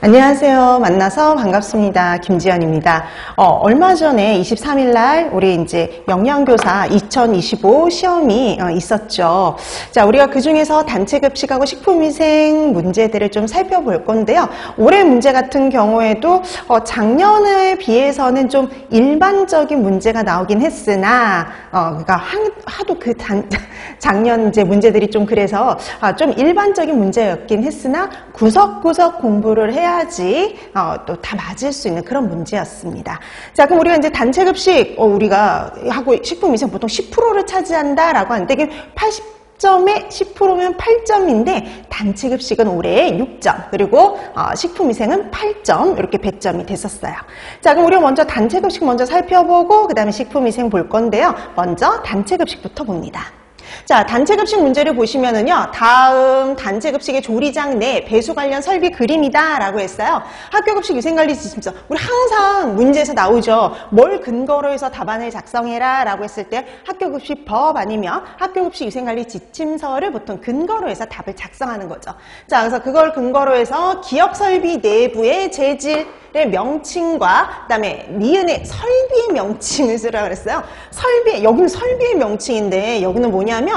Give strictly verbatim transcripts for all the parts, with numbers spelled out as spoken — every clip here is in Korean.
안녕하세요. 만나서 반갑습니다. 김지연입니다. 어, 얼마 전에 이십삼 일 날 우리 이제 영양교사 이천이십오 시험이 어, 있었죠. 자, 우리가 그 중에서 단체급식하고 식품위생 문제들을 좀 살펴볼 건데요. 올해 문제 같은 경우에도 어, 작년에 비해서는 좀 일반적인 문제가 나오긴 했으나, 어, 그러니까 한, 하도 그 단, 작년 이제 문제들이 좀 그래서 아, 좀 일반적인 문제였긴 했으나 구석구석 공부를 해야지 어, 또 다 맞을 수 있는 그런 문제였습니다. 자, 그럼 우리가 이제 단체급식 어, 우리가 하고 식품위생 보통 십 퍼센트를 차지한다라고 하는데 이게 팔십 점에 십 퍼센트면 팔 점인데 단체급식은 올해 육 점 그리고 어, 식품위생은 팔 점 이렇게 백 점이 됐었어요. 자, 그럼 우리가 먼저 단체급식 먼저 살펴보고 그 다음에 식품위생 볼 건데요. 먼저 단체급식부터 봅니다. 자, 단체급식 문제를 보시면은요, 다음 단체급식의 조리장 내 배수 관련 설비 그림이다 라고 했어요. 학교급식 위생관리 지침서, 우리 항상 문제에서 나오죠. 뭘 근거로 해서 답안을 작성해라 라고 했을 때 학교급식법 아니면 학교급식 위생관리 지침서를 보통 근거로 해서 답을 작성하는 거죠. 자, 그래서 그걸 근거로 해서 기업설비 내부의 재질의 명칭과 그 다음에 니은의 설비의 명칭을 쓰라고 그랬어요. 설비, 여기는 설비의 명칭인데 여기는 뭐냐면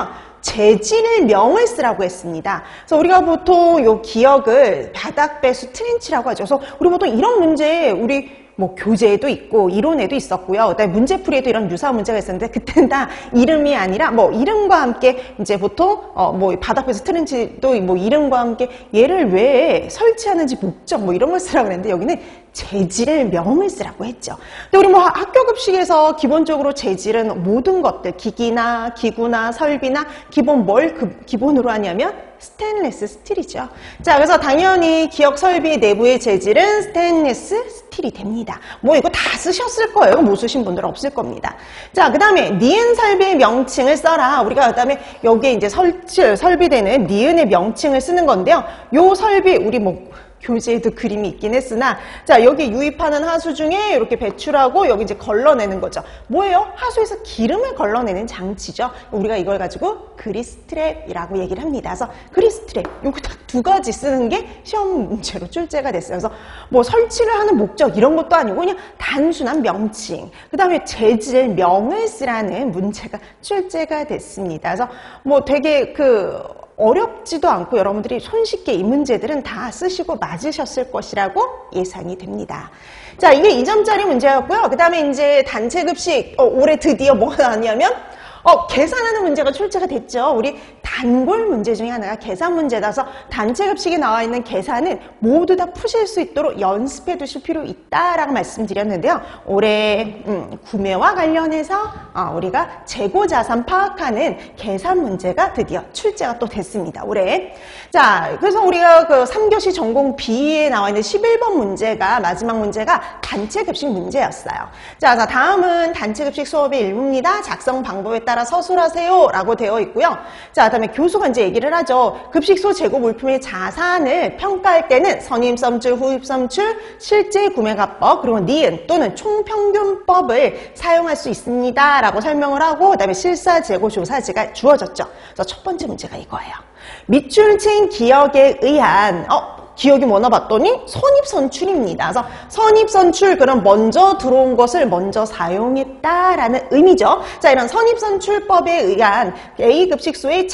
재질의 명을 쓰라고 했습니다. 그래서 우리가 보통 요 기역을 바닥배수 트렌치라고 하죠. 그래서 우리 보통 이런 문제 우리 뭐 교재에도 있고 이론에도 있었고요. 그다음에 문제풀이에도 이런 유사한 문제가 있었는데 그때는 다 이름이 아니라 뭐 이름과 함께 이제 보통 어 뭐 바닥배수 트렌치도 뭐 이름과 함께 얘를 왜 설치하는지 목적 뭐 이런 걸 쓰라고 했는데 여기는 재질의 명을 쓰라고 했죠. 근데 우리 뭐 학교급식에서 기본적으로 재질은 모든 것들 기기나 기구나 설비나 기본 뭘 그 기본으로 하냐면 스테인리스 스틸이죠. 자, 그래서 당연히 기역 설비 내부의 재질은 스테인리스 스틸이 됩니다. 뭐 이거 다 쓰셨을 거예요. 못 쓰신 분들은 없을 겁니다. 자, 그 다음에 니은 설비의 명칭을 써라. 우리가 그 다음에 여기에 이제 설치, 설비되는 니은의 명칭을 쓰는 건데요. 요 설비 우리 뭐 교재에도 그림이 있긴 했으나 자, 여기 유입하는 하수 중에 이렇게 배출하고 여기 이제 걸러내는 거죠. 뭐예요? 하수에서 기름을 걸러내는 장치죠. 우리가 이걸 가지고 그리스트랩이라고 얘기를 합니다. 그래서 그리스트랩 요거 딱 두 가지 쓰는 게 시험 문제로 출제가 됐어요. 그래서 뭐 설치를 하는 목적 이런 것도 아니고 그냥 단순한 명칭 그 다음에 재질 명을 쓰라는 문제가 출제가 됐습니다. 그래서 뭐 되게 그 어렵지도 않고 여러분들이 손쉽게 이 문제들은 다 쓰시고 맞으셨을 것이라고 예상이 됩니다. 자, 이게 이 점짜리 문제였고요. 그 다음에 이제 단체급식 어, 올해 드디어 뭐가 나왔냐면 어, 계산하는 문제가 출제가 됐죠. 우리 단골 문제 중에 하나가 계산 문제라서 단체급식에 나와 있는 계산은 모두 다 푸실 수 있도록 연습해 두실 필요 있다라고 말씀드렸는데요. 올해 음, 구매와 관련해서 어, 우리가 재고자산 파악하는 계산 문제가 드디어 출제가 또 됐습니다. 올해. 자, 그래서 우리가 그 삼 교시 전공 B에 나와 있는 십일 번 문제가 마지막 문제가 단체급식 문제였어요. 자, 자 다음은 단체급식 수업의 일부입니다. 작성 방법에 따라 서술하세요 라고 되어 있고요. 자, 그 다음에 교수가 이제 얘기를 하죠. 급식소 재고 물품의 자산을 평가할 때는 선임선출, 후입선출, 실제 구매가법, 그리고 니은 또는 총평균법을 사용할 수 있습니다 라고 설명을 하고 그 다음에 실사 재고 조사지가 주어졌죠. 그래서 첫 번째 문제가 이거예요. 밑줄 친 기억에 의한 어 기억이 뭐나 봤더니 선입선출입니다. 그래서 선입선출, 그럼 먼저 들어온 것을 먼저 사용했다라는 의미죠. 자, 이런 선입선출법에 의한 A급식소의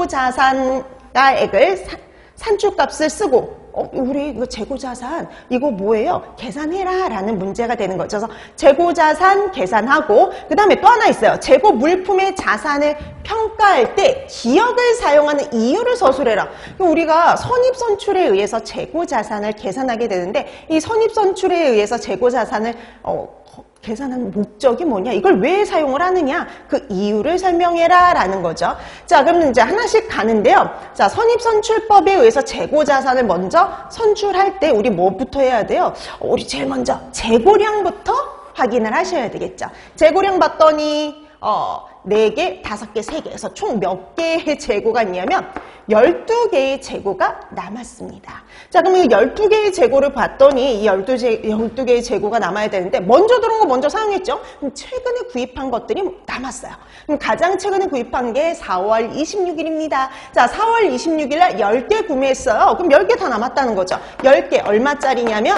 재고자산가액을 산출값을 쓰고 어, 우리 이거 재고자산 이거 뭐예요? 계산해라 라는 문제가 되는 거죠. 그래서 재고자산 계산하고 그 다음에 또 하나 있어요. 재고 물품의 자산을 평가할 때 기억을 사용하는 이유를 서술해라. 우리가 선입선출에 의해서 재고자산을 계산하게 되는데 이 선입선출에 의해서 재고자산을 어, 계산하는 목적이 뭐냐? 이걸 왜 사용을 하느냐? 그 이유를 설명해라 라는 거죠. 자, 그럼 이제 하나씩 가는데요. 자, 선입선출법에 의해서 재고자산을 먼저 선출할 때 우리 뭐부터 해야 돼요? 우리 제일 먼저 재고량부터 확인을 하셔야 되겠죠. 재고량 봤더니 어, 네 개, 다섯 개, 세 개. 그래서 총 몇 개의 재고가 있냐면 열두 개의 재고가 남았습니다. 자, 그럼 이 열두 개의 재고를 봤더니 이 열두 개의 재고가 남아야 되는데 먼저 들어온 거 먼저 사용했죠? 그럼 최근에 구입한 것들이 남았어요. 그럼 가장 최근에 구입한 게 사월 이십육일입니다. 자, 사월 이십육일 날 열 개 구매했어요. 그럼 열 개 더 남았다는 거죠. 열 개 얼마짜리냐면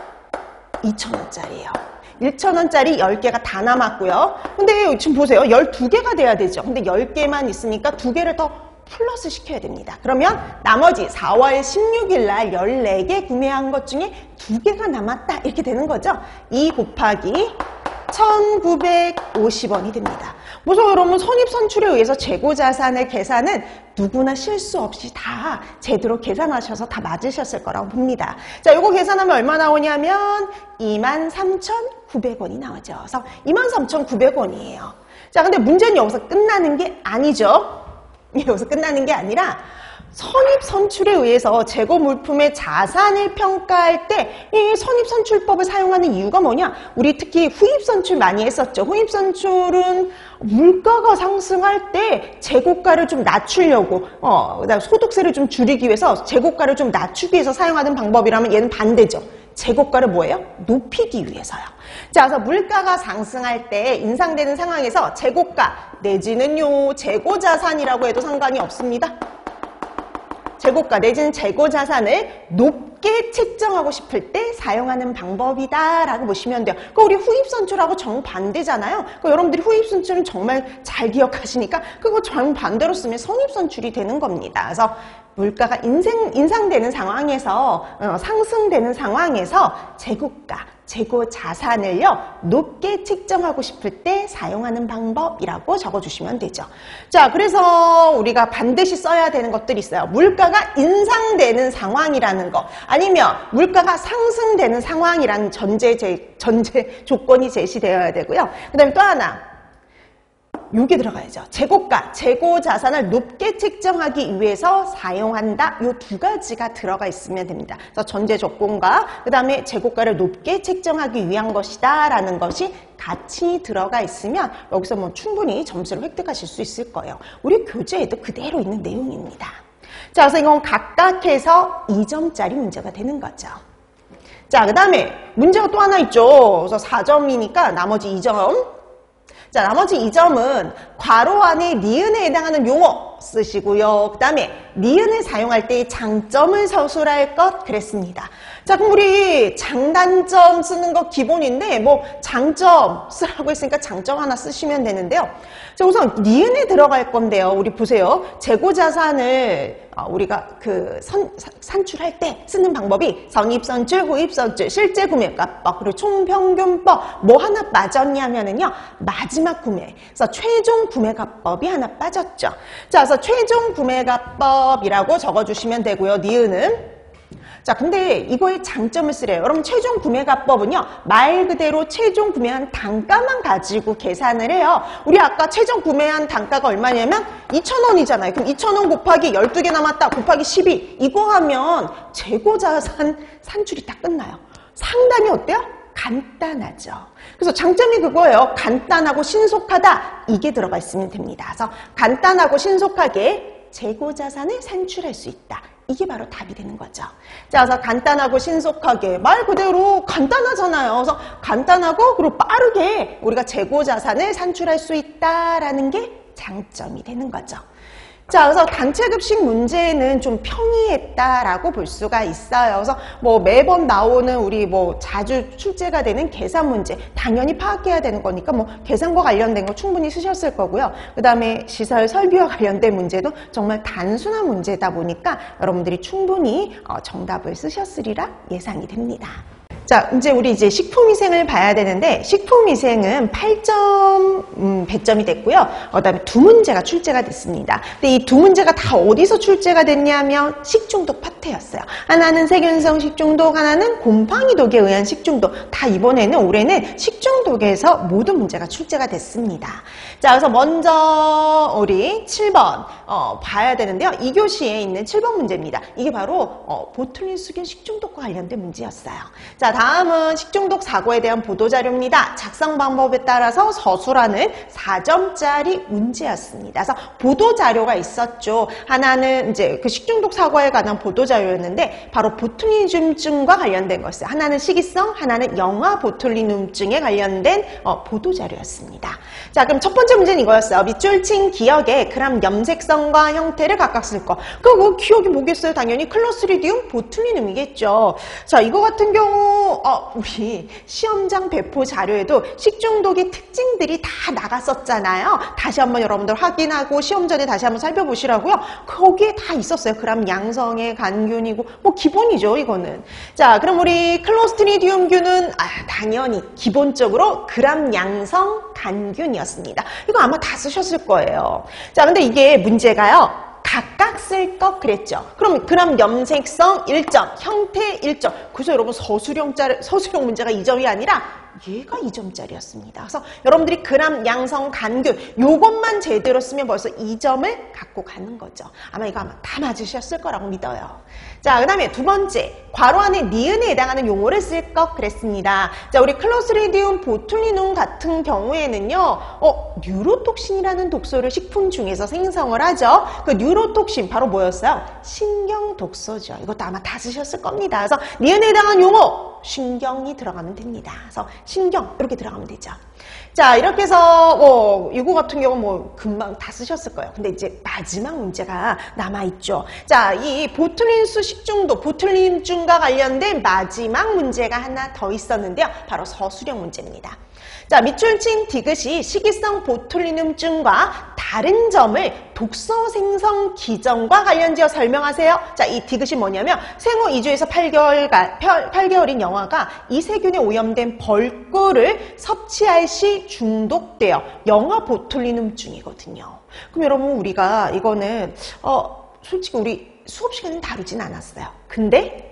이천 원짜리예요. 천 원짜리 열 개가 다 남았고요. 근데 지금 보세요. 열두 개가 돼야 되죠. 근데 열 개만 있으니까 두 개를 더 플러스 시켜야 됩니다. 그러면 나머지 사월 십육일 날 열네 개 구매한 것 중에 두 개가 남았다. 이렇게 되는 거죠. 이 곱하기 천구백오십 원이 됩니다. 그래서 여러분 선입선출에 의해서 재고자산의 계산은 누구나 실수 없이 다 제대로 계산하셔서 다 맞으셨을 거라고 봅니다. 자, 요거 계산하면 얼마 나오냐면 이만 삼천구백 원이 나오죠. 그래서 이만 삼천구백 원이에요. 자, 근데 문제는 여기서 끝나는 게 아니죠. 여기서 끝나는 게 아니라 선입선출에 의해서 재고 물품의 자산을 평가할 때 이 선입선출법을 사용하는 이유가 뭐냐? 우리 특히 후입선출 많이 했었죠. 후입선출은 물가가 상승할 때 재고가를 좀 낮추려고, 어, 그다음 소득세를 좀 줄이기 위해서 재고가를 좀 낮추기 위해서 사용하는 방법이라면 얘는 반대죠. 재고가를 뭐예요? 높이기 위해서요. 자, 그래서 물가가 상승할 때 인상되는 상황에서 재고가 내지는요 재고자산이라고 해도 상관이 없습니다. 재고가 내지는 재고자산을 높게 책정하고 싶을 때 사용하는 방법이다라고 보시면 돼요. 그러니까 우리 후입선출하고 정반대잖아요. 그러니까 여러분들이 후입선출은 정말 잘 기억하시니까 그거 정반대로 쓰면 선입선출이 되는 겁니다. 그래서 물가가 인생, 인상되는 상황에서 어, 상승되는 상황에서 재고가, 재고 자산을요 높게 책정하고 싶을 때 사용하는 방법이라고 적어주시면 되죠. 자, 그래서 우리가 반드시 써야 되는 것들이 있어요. 물가가 인상되는 상황이라는 거, 아니면 물가가 상승되는 상황이라는 전제, 제, 전제 조건이 제시되어야 되고요. 그 다음에 또 하나, 요게 들어가야죠. 재고가, 재고 자산을 높게 책정하기 위해서 사용한다. 요 두 가지가 들어가 있으면 됩니다. 그래서 전제 조건과 그 다음에 재고가를 높게 책정하기 위한 것이다 라는 것이 같이 들어가 있으면 여기서 뭐 충분히 점수를 획득하실 수 있을 거예요. 우리 교재에도 그대로 있는 내용입니다. 자, 그래서 이건 각각 해서 이 점짜리 문제가 되는 거죠. 자, 그 다음에 문제가 또 하나 있죠. 그래서 사 점이니까 나머지 이 점. 자, 나머지 이 점은 괄호 안에 니은에 해당하는 용어 쓰시고요. 그 다음에 니은을 사용할 때 장점을 서술할 것 그랬습니다. 자, 그럼 우리 장단점 쓰는 거 기본인데 뭐 장점 쓰라고 했으니까 장점 하나 쓰시면 되는데요. 자, 우선 니은에 들어갈 건데요. 우리 보세요. 재고자산을 우리가 그 선, 산출할 때 쓰는 방법이 선입선출, 후입선출, 실제 구매가법, 그리고 총평균법 뭐 하나 빠졌냐면은요. 마지막 구매, 그래서 최종 구매가법이 하나 빠졌죠. 자, 그래서 최종 구매가법이라고 적어주시면 되고요. 니은은. 자, 근데 이거의 장점을 쓰래요. 여러분, 최종 구매가법은요, 말 그대로 최종 구매한 단가만 가지고 계산을 해요. 우리 아까 최종 구매한 단가가 얼마냐면 이천 원이잖아요. 그럼 이천 원 곱하기 열두 개 남았다 곱하기 십이. 이거 하면 재고자산 산출이 딱 끝나요. 상당히 어때요? 간단하죠. 그래서 장점이 그거예요. 간단하고 신속하다. 이게 들어가 있으면 됩니다. 그래서 간단하고 신속하게 재고자산을 산출할 수 있다. 이게 바로 답이 되는 거죠. 자, 그래서 간단하고 신속하게, 말 그대로 간단하잖아요. 그래서 간단하고 그리고 빠르게 우리가 재고자산을 산출할 수 있다라는 게 장점이 되는 거죠. 자, 그래서 단체급식 문제는 좀 평이했다라고 볼 수가 있어요. 그래서 뭐 매번 나오는 우리 뭐 자주 출제가 되는 계산 문제, 당연히 파악해야 되는 거니까 뭐 계산과 관련된 거 충분히 쓰셨을 거고요. 그 다음에 시설 설비와 관련된 문제도 정말 단순한 문제다 보니까 여러분들이 충분히 정답을 쓰셨으리라 예상이 됩니다. 자, 이제 우리 이제 식품위생을 봐야 되는데, 식품위생은 팔 점 음, 배점이 됐고요. 그 다음에 두 문제가 출제가 됐습니다. 근데 이 두 문제가 다 어디서 출제가 됐냐면 식중독 파트 형태였어요. 하나는 세균성 식중독, 하나는 곰팡이 독에 의한 식중독. 다 이번에는 올해는 식중독에서 모든 문제가 출제가 됐습니다. 자, 그래서 먼저 우리 칠 번 어, 봐야 되는데요. 이 교시에 있는 칠 번 문제입니다. 이게 바로 어, 보툴린수균 식중독과 관련된 문제였어요. 자, 다음은 식중독 사고에 대한 보도자료입니다. 작성 방법에 따라서 서술하는 사 점짜리 문제였습니다. 그래서 보도자료가 있었죠. 하나는 이제 그 식중독 사고에 관한 보도자료였는데 바로 보툴리눔증과 관련된 것이었어요. 하나는 식이성, 하나는 영아 보툴리눔증에 관련된 어, 보도자료였습니다. 자, 그럼 첫 번째 문제는 이거였어요. 밑줄 친 기억에 그람 염색성과 형태를 각각 쓸 거. 그 기억이 뭐겠어요? 당연히 클로스리디움 보툴리눔이겠죠. 자, 이거 같은 경우 어, 우리 시험장 배포 자료에도 식중독의 특징들이 다 나갔었잖아요. 다시 한번 여러분들 확인하고 시험 전에 다시 한번 살펴보시라고요. 거기에 다 있었어요. 그람 양성의 간균이고 뭐 기본이죠, 이거는. 자, 그럼 우리 클로스트리디움균은 아, 당연히 기본적으로 그람 양성 간균이었습니다. 이거 아마 다 쓰셨을 거예요. 자, 근데 이게 문제가요. 각각 쓸 것 그랬죠. 그럼 그람 염색성 일 점, 형태 일 점. 그래서 여러분 서술형, 짜, 서술형 문제가 이 점이 아니라 얘가 이 점짜리였습니다. 그래서 여러분들이 그람 양성 간균 요것만 제대로 쓰면 벌써 이 점을 갖고 가는 거죠. 아마 이거 아마 다 맞으셨을 거라고 믿어요. 자, 그 다음에 두 번째, 괄호 안에 니은에 해당하는 용어를 쓸 것 그랬습니다. 자, 우리 클로스리디움 보툴리눔 같은 경우에는요, 어, 뉴로톡신이라는 독소를 식품 중에서 생성을 하죠. 그 뉴로톡신 바로 뭐였어요? 신경 독소죠. 이것도 아마 다 쓰셨을 겁니다. 그래서 니은에 해당하는 용어 신경이 들어가면 됩니다. 그래서 신경 이렇게 들어가면 되죠. 자, 이렇게 해서 뭐 이거 같은 경우 뭐 금방 다 쓰셨을 거예요. 근데 이제 마지막 문제가 남아있죠. 자, 이 보툴린수 식중독, 보툴린증과 관련된 마지막 문제가 하나 더 있었는데요. 바로 서술형 문제입니다. 자, 밑줄 친 디귿이 식이성 보툴리눔증과 다른 점을 독소 생성 기전과 관련지어 설명하세요. 자, 이 디귿이 뭐냐면 생후 이 주에서 팔 개월간, 팔 개월인 영아가 이 세균에 오염된 벌꿀을 섭취할 시 중독되어 영아 보툴리눔증이거든요. 그럼 여러분 우리가 이거는 어 솔직히 우리 수업 시간은 다루진 않았어요. 근데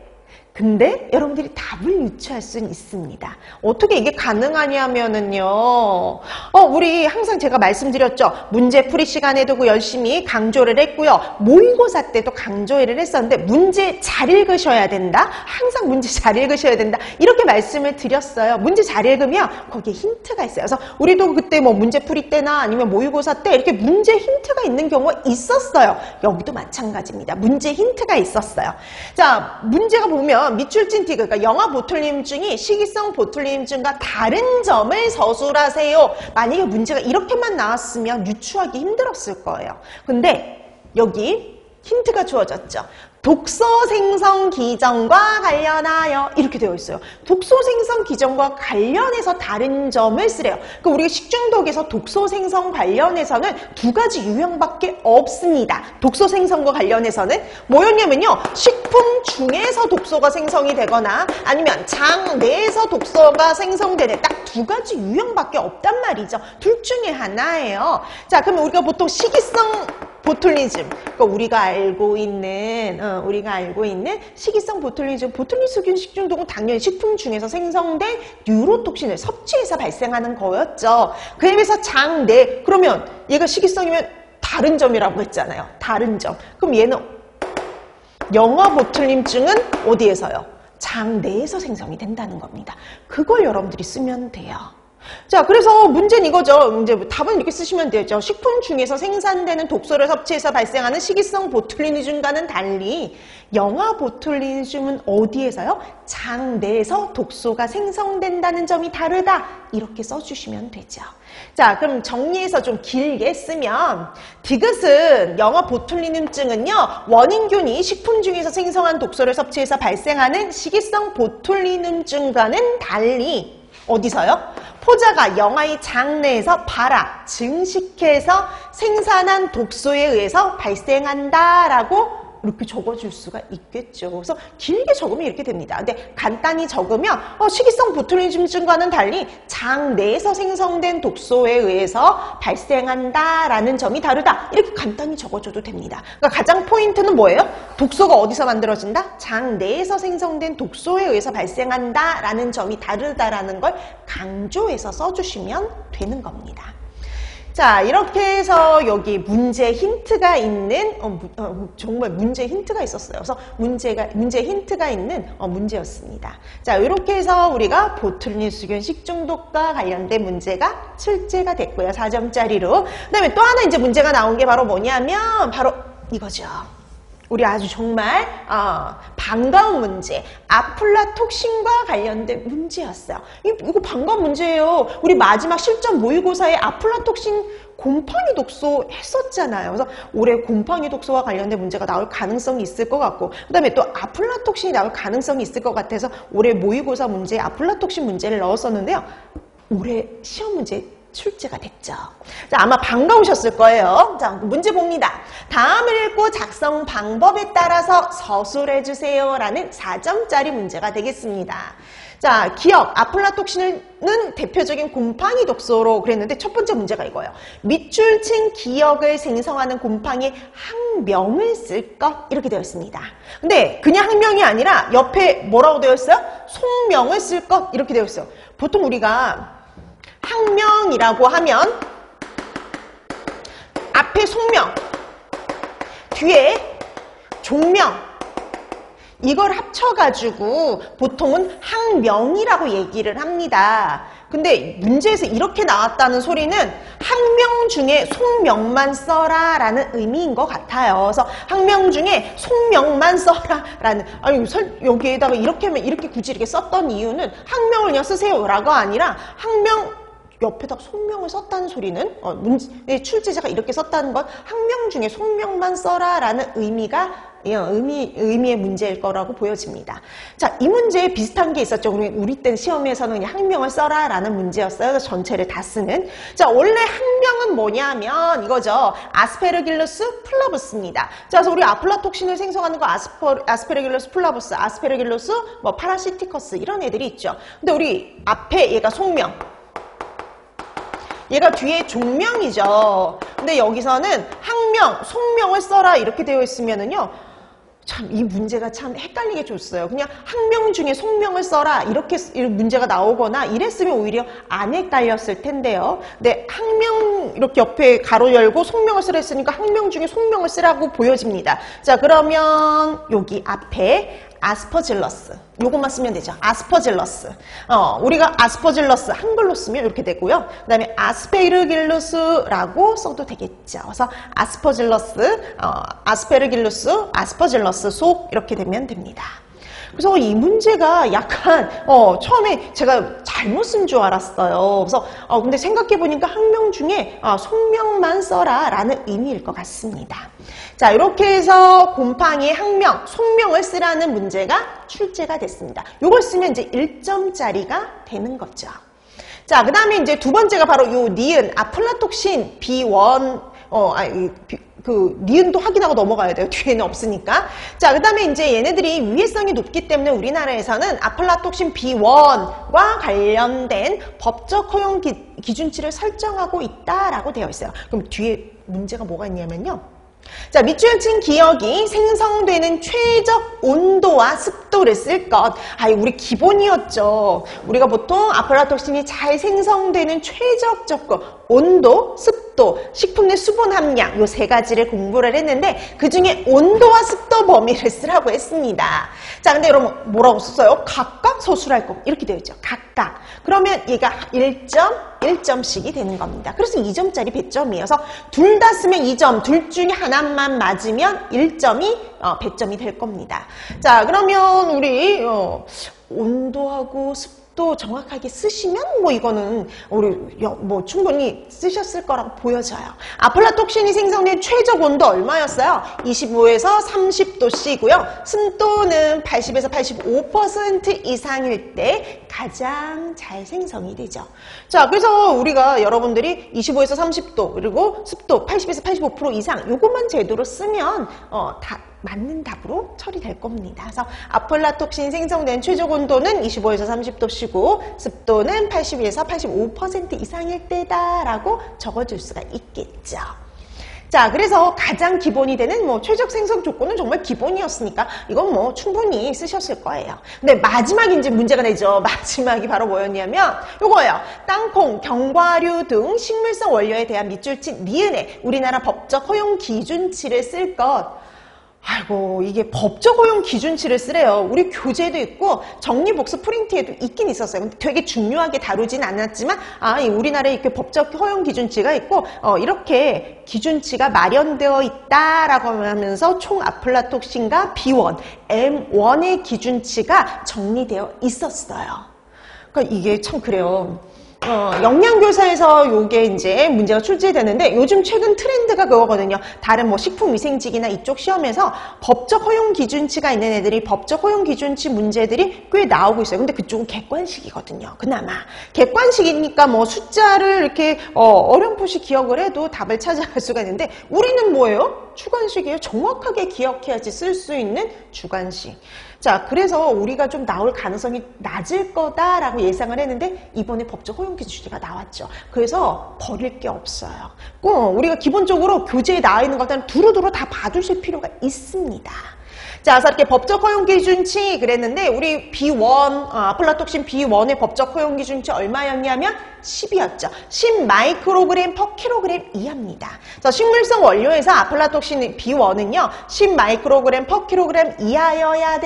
근데 여러분들이 답을 유추할 수는 있습니다. 어떻게 이게 가능하냐면은요. 어, 우리 항상 제가 말씀드렸죠. 문제 풀이 시간에도 그 열심히 강조를 했고요. 모의고사 때도 강조를 했었는데 문제 잘 읽으셔야 된다. 항상 문제 잘 읽으셔야 된다. 이렇게 말씀을 드렸어요. 문제 잘 읽으면 거기에 힌트가 있어요. 그래서 우리도 그때 뭐 문제 풀이 때나 아니면 모의고사 때 이렇게 문제 힌트가 있는 경우가 있었어요. 여기도 마찬가지입니다. 문제 힌트가 있었어요. 자, 문제가 보면 밑줄 친 디귿, 그러니까 영아 보툴리눔증이 식이성 보툴리눔증과 다른 점을 서술하세요. 만약에 문제가 이렇게만 나왔으면 유추하기 힘들었을 거예요. 근데 여기 힌트가 주어졌죠. 독소 생성 기전과 관련하여 이렇게 되어 있어요. 독소 생성 기전과 관련해서 다른 점을 쓰래요. 그러니까 우리가 식중독에서 독소 생성 관련해서는 두 가지 유형밖에 없습니다. 독소 생성과 관련해서는 뭐였냐면요. 식품 중에서 독소가 생성이 되거나 아니면 장 내에서 독소가 생성되는 딱 두 가지 유형밖에 없단 말이죠. 둘 중에 하나예요. 자, 그러면 우리가 보통 식이성 보툴리즘, 그러니까 우리가 알고 있는 어, 우리가 알고 있는 식이성 보툴리즘, 보툴리수균 식중독은 당연히 식품 중에서 생성된 뉴로톡신을 섭취해서 발생하는 거였죠. 그에 비해서 장 내, 그러면 얘가 식이성이면 다른 점이라고 했잖아요. 다른 점. 그럼 얘는 영아 보툴림증은 어디에서요? 장 내에서 생성이 된다는 겁니다. 그걸 여러분들이 쓰면 돼요. 자, 그래서 문제는 이거죠. 이제 답은 이렇게 쓰시면 되죠. 식품 중에서 생산되는 독소를 섭취해서 발생하는 식이성 보툴리즘과는 달리 영아 보툴리즘은 어디에서요? 장 내에서 독소가 생성된다는 점이 다르다. 이렇게 써주시면 되죠. 자, 그럼 정리해서 좀 길게 쓰면 디귿은 영아 보툴리눔증은요. 원인균이 식품 중에서 생성한 독소를 섭취해서 발생하는 식이성 보툴리눔증과는 달리 어디서요? 포자가 영아의 장내에서 발화, 증식해서 생산한 독소에 의해서 발생한다라고 이렇게 적어줄 수가 있겠죠. 그래서 길게 적으면 이렇게 됩니다. 근데 간단히 적으면 어, 식이성 보툴리즘증과는 달리 장 내에서 생성된 독소에 의해서 발생한다라는 점이 다르다. 이렇게 간단히 적어줘도 됩니다. 그러니까 가장 포인트는 뭐예요? 독소가 어디서 만들어진다? 장 내에서 생성된 독소에 의해서 발생한다라는 점이 다르다라는 걸 강조해서 써주시면 되는 겁니다. 자, 이렇게 해서 여기 문제 힌트가 있는 어, 어, 정말 문제 힌트가 있었어요. 그래서 문제가 문제 힌트가 있는 어, 문제였습니다. 자, 이렇게 해서 우리가 보툴린 수균 식중독과 관련된 문제가 출제가 됐고요. 사 점짜리로. 그다음에 또 하나 이제 문제가 나온 게 바로 뭐냐면 바로 이거죠. 우리 아주 정말 어, 반가운 문제, 아플라톡신과 관련된 문제였어요. 이거 반가운 문제예요. 우리 마지막 실전 모의고사에 아플라톡신 곰팡이 독소 했었잖아요. 그래서 올해 곰팡이 독소와 관련된 문제가 나올 가능성이 있을 것 같고, 그 다음에 또 아플라톡신이 나올 가능성이 있을 것 같아서 올해 모의고사 문제에 아플라톡신 문제를 넣었었는데요. 올해 시험 문제 출제가 됐죠. 자, 아마 반가우셨을 거예요. 자, 문제 봅니다. 다음을 읽고 작성 방법에 따라서 서술해주세요 라는 사 점짜리 문제가 되겠습니다. 자, 기억, 아플라톡신은 대표적인 곰팡이 독소로 그랬는데 첫 번째 문제가 이거예요. 밑줄친 기억을 생성하는 곰팡이 학명을 쓸 것 이렇게 되어 있습니다. 근데 그냥 학명이 아니라 옆에 뭐라고 되어 있어요? 속명을 쓸 것 이렇게 되어 있어요. 보통 우리가 학명이라고 하면 앞에 속명, 뒤에 종명 이걸 합쳐가지고 보통은 학명이라고 얘기를 합니다. 근데 문제에서 이렇게 나왔다는 소리는 학명 중에 속명만 써라 라는 의미인 것 같아요. 그래서 학명 중에 속명만 써라 라는, 아니 여기에다가 이렇게 하면 이렇게 굳이 이렇게 썼던 이유는 학명을 그냥 쓰세요 라고 아니라 학명 옆에다 속명을 썼다는 소리는 어, 문제, 출제자가 이렇게 썼다는 건 학명 중에 속명만 써라 라는 의미가 의미, 의미의 문제일 거라고 보여집니다. 자, 이 문제에 비슷한 게 있었죠. 우리, 우리 때 시험에서는 그냥 학명을 써라 라는 문제였어요. 그래서 전체를 다 쓰는. 자, 원래 학명은 뭐냐면 이거죠. 아스페르길루스 플라부스입니다. 자, 그래서 우리 아플라톡신을 생성하는 거 아스퍼, 아스페르길루스 플라부스, 아스페르길루스 뭐 파라시티커스 이런 애들이 있죠. 근데 우리 앞에 얘가 속명. 얘가 뒤에 종명이죠. 근데 여기서는 학명, 속명을 써라 이렇게 되어 있으면은요. 참 이 문제가 참 헷갈리게 줬어요. 그냥 학명 중에 속명을 써라 이렇게 문제가 나오거나 이랬으면 오히려 안 헷갈렸을 텐데요. 근데 학명 이렇게 옆에 가로 열고 속명을 쓰라 했으니까 학명 중에 속명을 쓰라고 보여집니다. 자, 그러면 여기 앞에 아스퍼질러스 요것만 쓰면 되죠. 아스퍼질러스 어, 우리가 아스퍼질러스 한글로 쓰면 이렇게 되고요. 그 다음에 아스페르길루스라고 써도 되겠죠. 그래서 아스퍼질러스 어, 아스페르길루스 아스퍼질러스 속 이렇게 되면 됩니다. 그래서 이 문제가 약간 어, 처음에 제가 잘못 쓴 줄 알았어요. 그래서 어, 근데 생각해보니까 학명 중에 어, 속명만 써라 라는 의미일 것 같습니다. 자, 이렇게 해서 곰팡이의 학명, 속명을 쓰라는 문제가 출제가 됐습니다. 이걸 쓰면 이제 일 점짜리가 되는 거죠. 자, 그 다음에 이제 두 번째가 바로 요 니은, 아플라톡신 비 원, 어, 아니, 그, 니은도 확인하고 넘어가야 돼요. 뒤에는 없으니까. 자, 그 다음에 이제 얘네들이 위해성이 높기 때문에 우리나라에서는 아플라톡신 비 원과 관련된 법적 허용 기, 기준치를 설정하고 있다라고 되어 있어요. 그럼 뒤에 문제가 뭐가 있냐면요. 자, 밑줄친 기억이 생성되는 최적 온도와 습도를 쓸 것. 아, 우리 기본이었죠. 우리가 보통 아플라톡신이 잘 생성되는 최적 조건, 온도, 습도, 식품 내 수분 함량 요 세 가지를 공부를 했는데 그 중에 온도와 습도 범위를 쓰라고 했습니다. 자, 근데 여러분 뭐라고 썼어요? 각각 서술할 것 이렇게 되어 있죠. 각각. 그러면 얘가 일 점, 일 점씩이 되는 겁니다. 그래서 이 점짜리 배점이어서 둘 다 쓰면 이 점, 둘 중에 하나만 맞으면 일 점이 어, 배점이 될 겁니다. 자, 그러면 우리 어, 온도하고 습도 또 정확하게 쓰시면 뭐 이거는 우리 뭐 충분히 쓰셨을 거라고 보여져요. 아플라톡신이 생성된 최적 온도 얼마였어요? 이십오에서 삼십 도씨고요. 습도는 팔십에서 팔십오 퍼센트 이상일 때 가장 잘 생성이 되죠. 자, 그래서 우리가 여러분들이 이십오에서 삼십 도 그리고 습도 팔십에서 팔십오 퍼센트 이상 요것만 제대로 쓰면 어, 다 맞는 답으로 처리될 겁니다. 그래서 아플라톡신 생성된 최적 온도는 이십오에서 삼십 도씨고 습도는 팔십에서 팔십오 퍼센트 이상일 때다라고 적어줄 수가 있겠죠. 자, 그래서 가장 기본이 되는 뭐 최적 생성 조건은 정말 기본이었으니까 이건 뭐 충분히 쓰셨을 거예요. 근데 마지막 이제 문제가 되죠. 마지막이 바로 뭐였냐면 요거예요. 땅콩, 견과류 등 식물성 원료에 대한 밑줄친 니은에 우리나라 법적 허용 기준치를 쓸 것. 아이고, 이게 법적 허용 기준치를 쓰래요. 우리 교재도 있고 정리복수 프린트에도 있긴 있었어요. 근데 되게 중요하게 다루진 않았지만 아, 이 우리나라에 이렇게 법적 허용 기준치가 있고 어, 이렇게 기준치가 마련되어 있다라고 하면서 총 아플라톡신과 비원, 엠원의 기준치가 정리되어 있었어요. 그러니까 이게 참 그래요. 어, 영양교사에서 요게 이제 문제가 출제되는데 요즘 최근 트렌드가 그거거든요. 다른 뭐 식품위생직이나 이쪽 시험에서 법적 허용 기준치가 있는 애들이 법적 허용 기준치 문제들이 꽤 나오고 있어요. 근데 그쪽은 객관식이거든요. 그나마. 객관식이니까 뭐 숫자를 이렇게 어, 어렴풋이 기억을 해도 답을 찾아갈 수가 있는데 우리는 뭐예요? 주관식이에요. 정확하게 기억해야지 쓸 수 있는 주관식. 자, 그래서 우리가 좀 나올 가능성이 낮을 거다라고 예상을 했는데 이번에 법적 허용 기준치가 나왔죠. 그래서 버릴 게 없어요. 꼭 우리가 기본적으로 교재에 나와 있는 것들은 두루두루 다 봐두실 필요가 있습니다. 자, 그래서 이렇게 법적 허용 기준치 그랬는데 우리 비원, 어, 아플라톡신 비원의 법적 허용 기준치 얼마였냐면 십이었죠. 십 마이크로그램 퍼 킬로그램 이하입니다. 그래서 식물성 원료에서 아플라톡신 비원은요, 십 마이크로그램 퍼 킬로그램 이하여야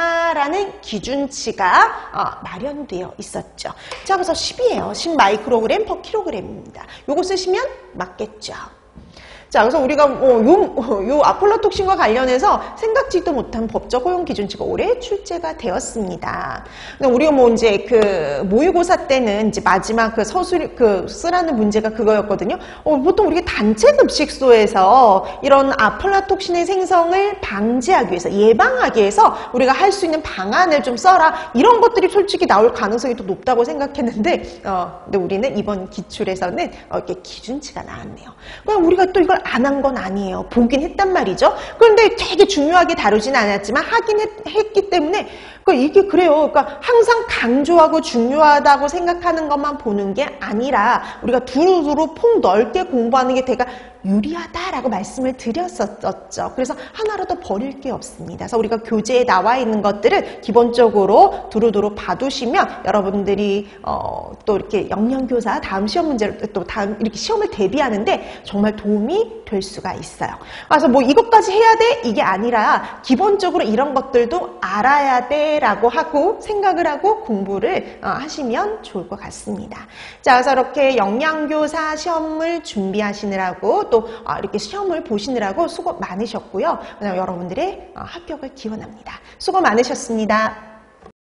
된다라는 기준치가 어, 마련되어 있었죠. 자, 그래서 십이에요. 십 마이크로그램 퍼 킬로그램입니다. 요거 쓰시면 맞겠죠. 자, 그래서 우리가 어, 요, 요 아플라톡신과 관련해서 생각지도 못한 법적 허용 기준치가 올해 출제가 되었습니다. 근데 우리가 뭐 이제 그 모의고사 때는 이제 마지막 그 서술 그 쓰라는 문제가 그거였거든요. 어, 보통 우리가 단체 급식소에서 이런 아플라톡신의 생성을 방지하기 위해서 예방하기 위해서 우리가 할 수 있는 방안을 좀 써라 이런 것들이 솔직히 나올 가능성이 더 높다고 생각했는데, 어, 근데 우리는 이번 기출에서는 어, 이렇게 기준치가 나왔네요. 그럼 우리가 또 이걸 안 한 건 아니에요. 보긴 했단 말이죠. 그런데 되게 중요하게 다루진 않았지만 하긴 했, 했기 때문에 그러니까 이게 그래요. 그러니까 항상 강조하고 중요하다고 생각하는 것만 보는 게 아니라 우리가 두루두루 폭 넓게 공부하는 게 되게 유리하다라고 말씀을 드렸었죠. 그래서 하나라도 버릴 게 없습니다. 그래서 우리가 교재에 나와 있는 것들을 기본적으로 두루두루 봐두시면 여러분들이 어, 또 이렇게 영양교사 다음 시험 문제를 또 다음 이렇게 시험을 대비하는데 정말 도움이 될 수가 있어요. 그래서 뭐 이것까지 해야 돼? 이게 아니라 기본적으로 이런 것들도 알아야 돼 라고 하고 생각을 하고 공부를 어, 하시면 좋을 것 같습니다. 자, 그래서 이렇게 영양교사 시험을 준비하시느라고 또 어, 이렇게 시험을 보시느라고 수고 많으셨고요. 여러분들의 어, 합격을 기원합니다. 수고 많으셨습니다.